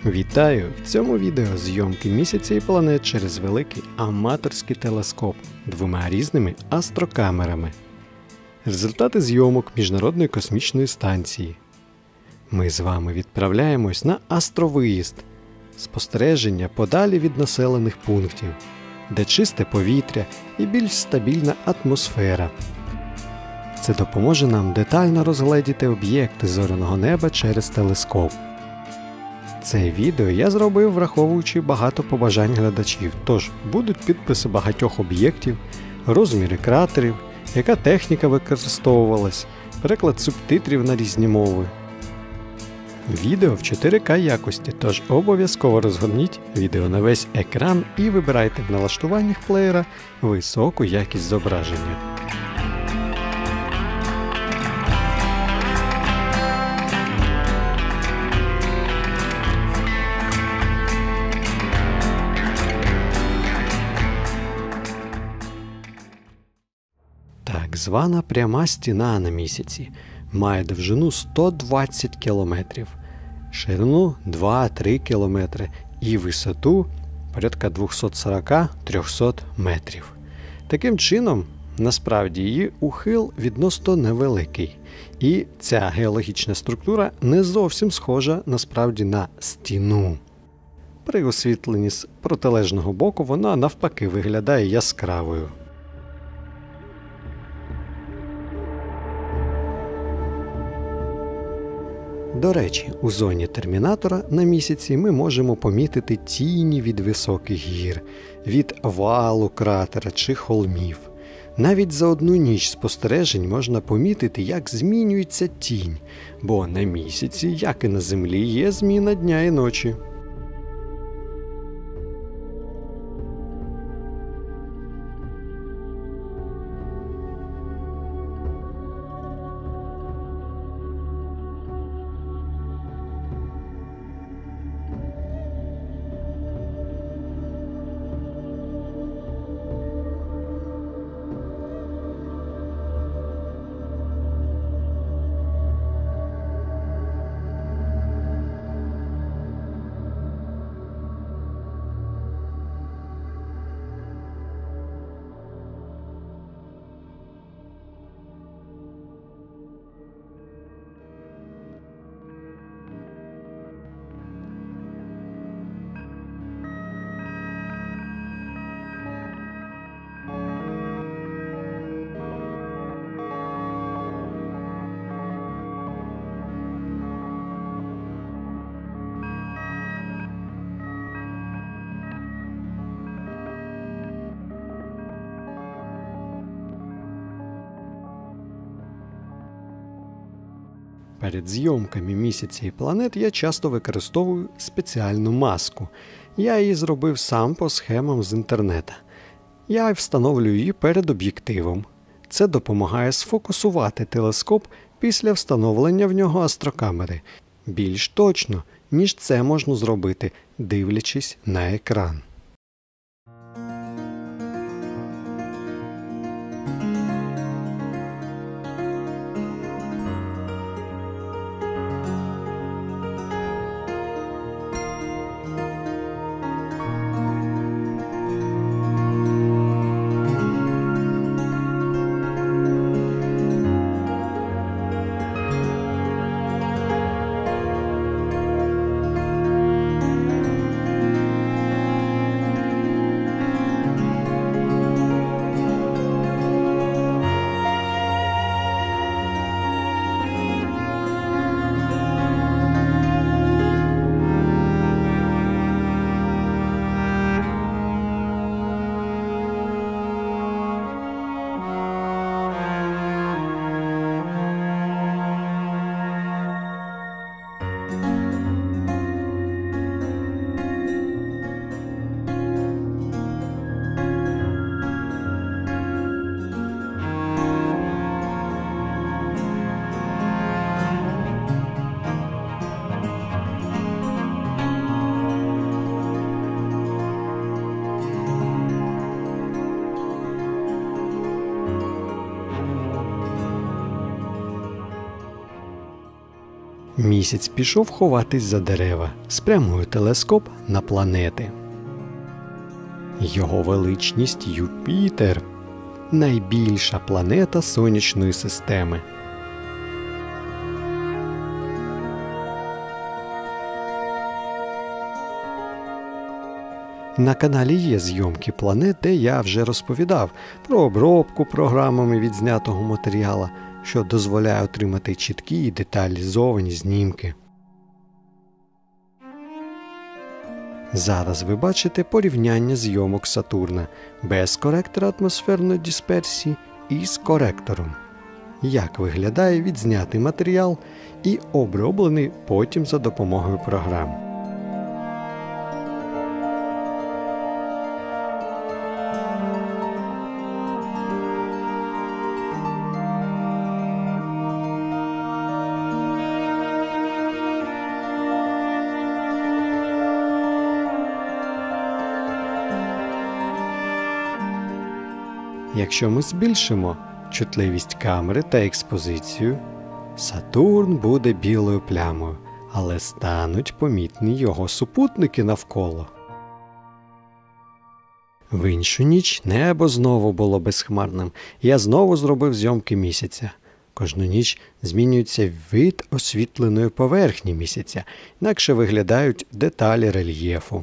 Вітаю! В цьому відео зйомки місяця і планет через великий аматорський телескоп двома різними астрокамерами. Результати зйомок Міжнародної космічної станції. Ми з вами відправляємось на астровиїзд, спостереження подалі від населених пунктів, де чисте повітря і більш стабільна атмосфера. Це допоможе нам детально розгледіти об'єкти зоряного неба через телескоп. Це відео я зробив, враховуючи багато побажань глядачів, тож будуть підписи багатьох об'єктів, розміри кратерів, яка техніка використовувалась, переклад субтитрів на різні мови. Відео в 4К якості, тож обов'язково розгорніть відео на весь екран і вибирайте в налаштуваннях плеєра високу якість зображення. Так звана пряма стіна на місяці має довжину 120 км, ширину 2-3 км і висоту порядка 240-300 метрів. Таким чином, насправді її ухил відносно невеликий. І ця геологічна структура не зовсім схожа насправді на стіну. При освітленні з протилежного боку вона навпаки виглядає яскравою. До речі, у зоні термінатора на місяці ми можемо помітити тіні від високих гір, від валу кратера чи холмів. Навіть за одну ніч спостережень можна помітити, як змінюється тінь, бо на місяці, як і на Землі, є зміна дня і ночі. Перед зйомками місяця і планет я часто використовую спеціальну маску. Я її зробив сам по схемам з інтернету. Я встановлюю її перед об'єктивом. Це допомагає сфокусувати телескоп після встановлення в нього астрокамери. Більш точно, ніж це можна зробити, дивлячись на екран. Місяць пішов ховатись за дерева, спрямує телескоп на планети. Його величність Юпітер – найбільша планета Сонячної системи. На каналі є зйомки планет, де я вже розповідав про обробку програмами відзнятого матеріалу, що дозволяє отримати чіткі і деталізовані знімки. Зараз ви бачите порівняння зйомок Сатурна без коректора атмосферної дисперсії і з коректором. Як виглядає відзнятий матеріал і оброблений потім за допомогою програм. Якщо ми збільшимо чутливість камери та експозицію, Сатурн буде білою плямою, але стануть помітні його супутники навколо. В іншу ніч небо знову було безхмарним, і я знову зробив зйомки місяця. Кожну ніч змінюється вид освітленої поверхні місяця, інакше виглядають деталі рельєфу.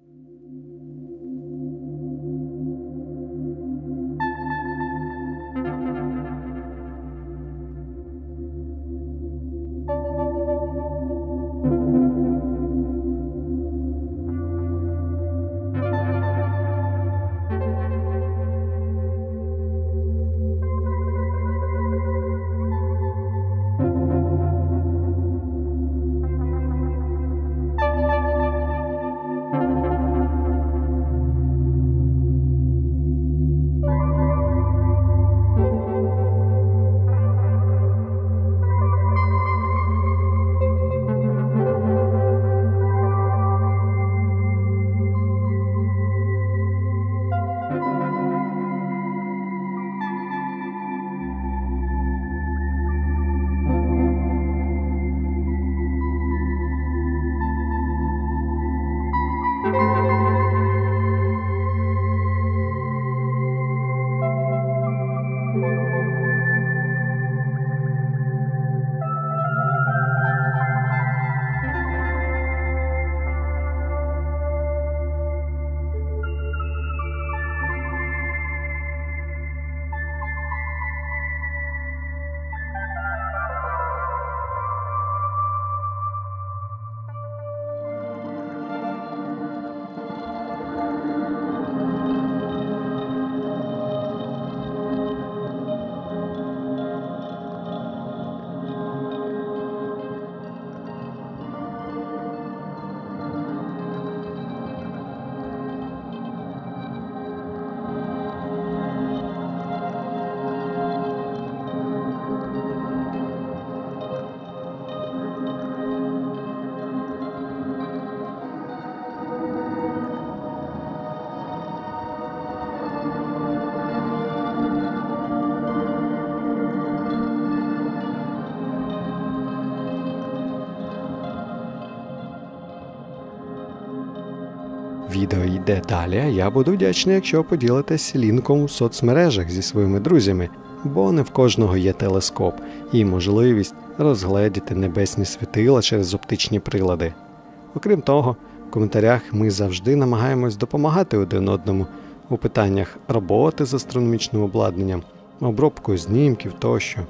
Відео йде далі, а я буду вдячний, якщо поділитесь лінком у соцмережах зі своїми друзями, бо не в кожного є телескоп і можливість розгледіти небесні світила через оптичні прилади. Окрім того, в коментарях ми завжди намагаємось допомагати один одному у питаннях роботи з астрономічним обладнанням, обробкою знімків тощо.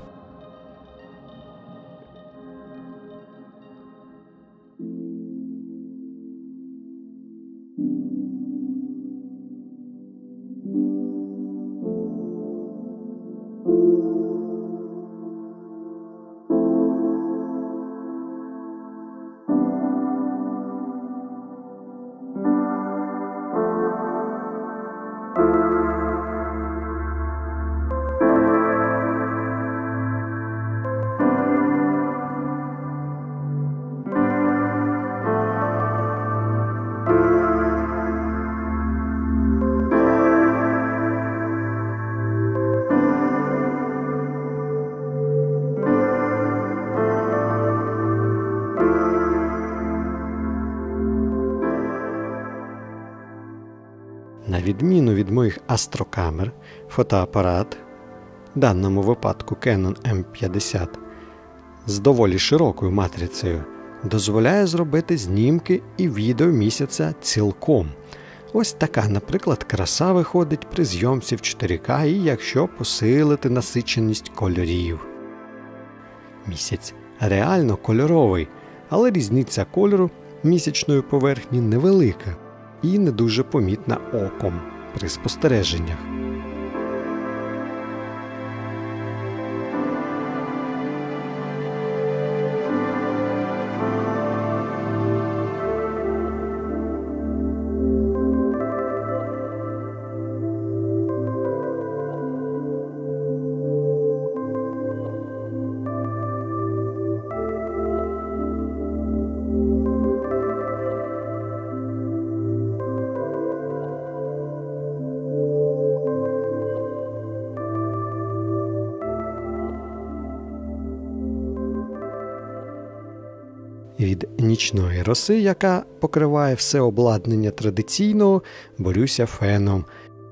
На відміну від моїх астрокамер, фотоапарат, в даному випадку Canon M50, з доволі широкою матрицею, дозволяє зробити знімки і відео місяця цілком. Ось така, наприклад, краса виходить при зйомці в 4К і якщо посилити насиченість кольорів. Місяць реально кольоровий, але різниця кольору місячної поверхні невелика і не дуже помітна оком при спостереженнях. Від нічної роси, яка покриває все обладнання традиційного, борюся феном.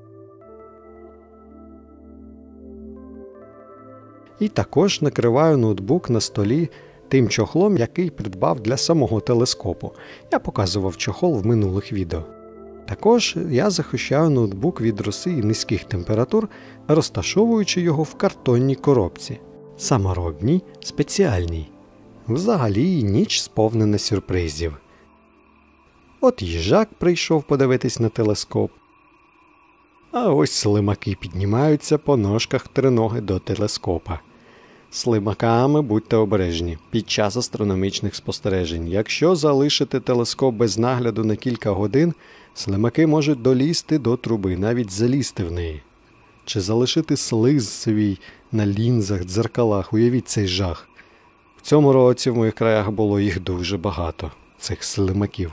І також накриваю ноутбук на столі тим чохлом, який придбав для самого телескопу. Я показував чохол в минулих відео. Також я захищаю ноутбук від роси і низьких температур, розташовуючи його в картонній коробці. Саморобній, спеціальній. Взагалі ніч сповнена сюрпризів. От їжак прийшов подивитись на телескоп. А ось слимаки піднімаються по ножках триноги до телескопа. Слимаками будьте обережні під час астрономічних спостережень. Якщо залишити телескоп без нагляду на кілька годин, слимаки можуть долізти до труби, навіть залізти в неї. Чи залишити слиз свій на лінзах, дзеркалах, уявіть цей жах. В цьому році в моїх краях було їх дуже багато, цих слимаків.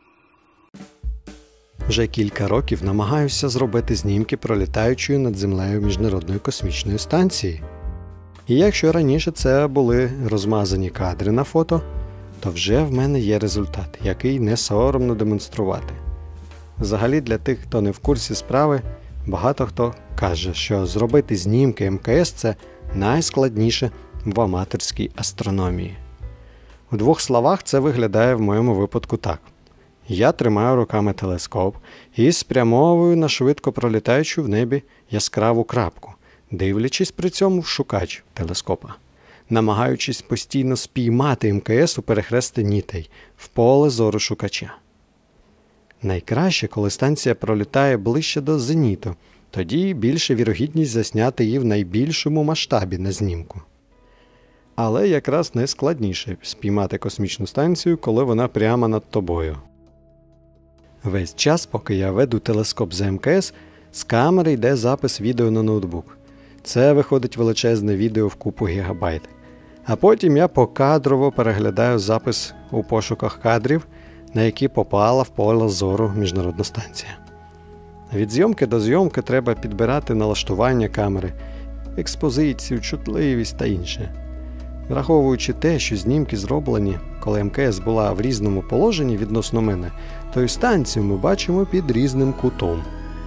Вже кілька років намагаюся зробити знімки пролітаючої над землею Міжнародної космічної станції. І якщо раніше це були розмазані кадри на фото, то вже в мене є результат, який не соромно демонструвати. Взагалі для тих, хто не в курсі справи, багато хто каже, що зробити знімки МКС – це найскладніше в аматорській астрономії. У двох словах це виглядає в моєму випадку так. Я тримаю руками телескоп і спрямовую на швидко пролітаючу в небі яскраву крапку, дивлячись при цьому в шукач телескопа, намагаючись постійно спіймати МКС у перехресті нітей в поле зору шукача. Найкраще, коли станція пролітає ближче до зеніту, тоді більше вірогідність засняти її в найбільшому масштабі на знімку. Але якраз найскладніше спіймати космічну станцію, коли вона прямо над тобою. Весь час, поки я веду телескоп за МКС, з камери йде запис відео на ноутбук. Це виходить величезне відео в купу гігабайт. А потім я покадрово переглядаю запис у пошуках кадрів, на які попала в поле зору міжнародна станція. Від зйомки до зйомки треба підбирати налаштування камери, експозицію, чутливість та інше. Враховуючи те, що знімки зроблені, коли МКС була в різному положенні відносно мене, то і станцію ми бачимо під різним кутом.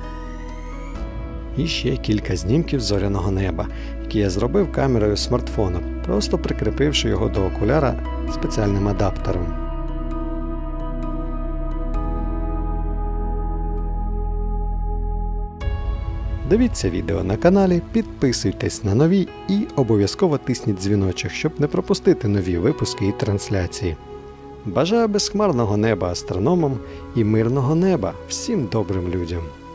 І ще кілька знімків зоряного неба, які я зробив камерою смартфона, просто прикріпивши його до окуляра спеціальним адаптером. Дивіться відео на каналі, підписуйтесь на нові і обов'язково тисніть дзвіночок, щоб не пропустити нові випуски і трансляції. Бажаю безхмарного неба астрономам і мирного неба всім добрим людям!